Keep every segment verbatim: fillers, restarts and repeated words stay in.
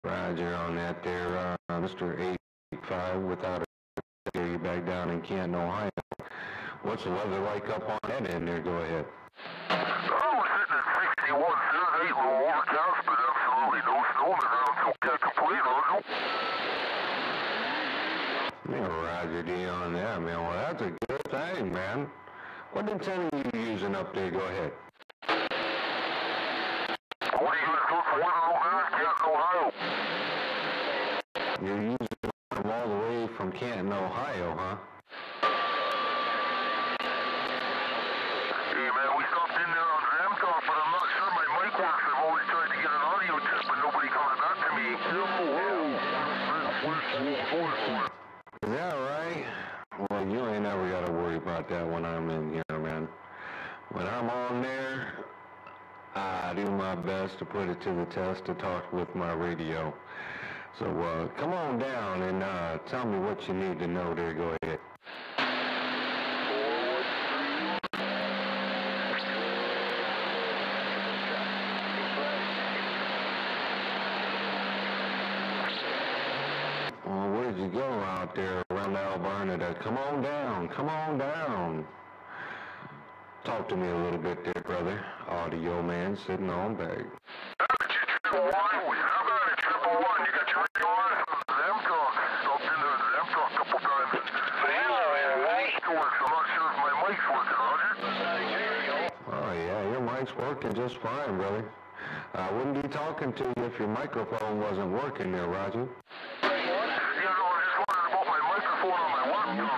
Roger on that there, uh, Mister eight five, without a you back down in Canton, Ohio. What's the weather like up on that end there? Go ahead. Oh, we're sitting at sixty-one Fahrenheit, a little overcast, but absolutely no snow on the ground, so can't complain, Roger. Yeah, Roger D on that, man. Well, that's a good thing, man. What antenna are you using up there? Go ahead. What are you going to do for one of those Canton, Ohio? You're using them all the way from Canton, Ohio, huh? Hey, man, we stopped in there on Zamtalk, but I'm not sure my mic works. I've always tried to get an audio test, but nobody comes back to me. Is that right? Well, you ain't never got to worry about that when I'm in here, man. When I'm on there, I do my best to put it to the test to talk with my radio. So uh, come on down and uh, tell me what you need to know there. Go ahead. Well, where'd you go out there around Alberta? To come on down. Come on down. Talk to me a little bit there, brother. Audio man sitting on back. Oh yeah, your mic's working just fine, brother. I wouldn't be talking to you if your microphone wasn't working there, Roger. Yeah, no, I just wondered about my microphone on my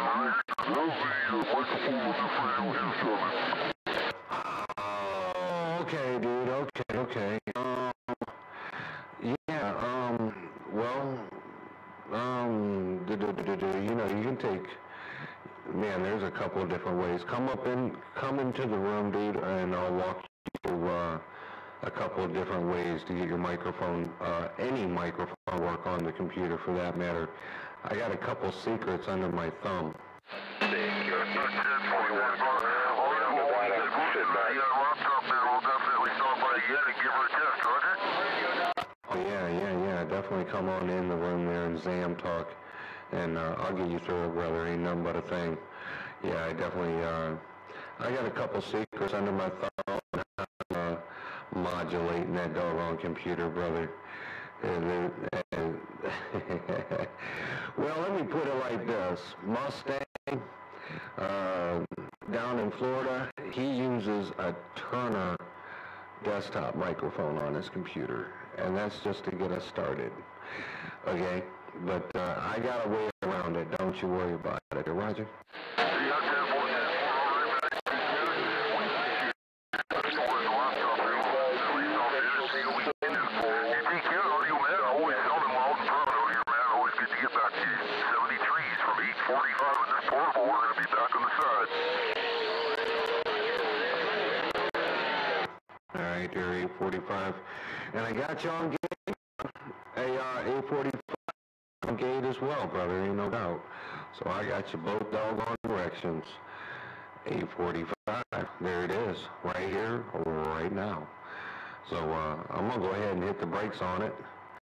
laptop. Oh, okay, dude. Okay, okay. Um, yeah. Um. Well. Um. Do, do, do, do, do, you know, you can take. Man, there's a couple of different ways. Come up in, come into the room, dude, and I'll walk you through uh, a couple of different ways to get your microphone, uh, any microphone, work on the computer for that matter. I got a couple secrets under my thumb. Oh yeah, yeah, yeah. Definitely come on in the room there and Zam talk. And uh, I'll get you through it, brother. Ain't nothing but a thing. Yeah, I definitely, uh, I got a couple secrets under my thumb on how to uh, modulating that doggone computer, brother. And, and well, let me put it like this. Mustang, uh, down in Florida, he uses a Turner desktop microphone on his computer. And that's just to get us started. Okay? But uh, I got a way around it. Don't you worry about it, Roger. All right, there, eight forty-five. And I got you on gate. A R eight forty-five. Gate as well, brother, ain't no doubt. So I got you both doggone directions. eight forty-five, there it is, right here, right now. So uh, I'm gonna go ahead and hit the brakes on it.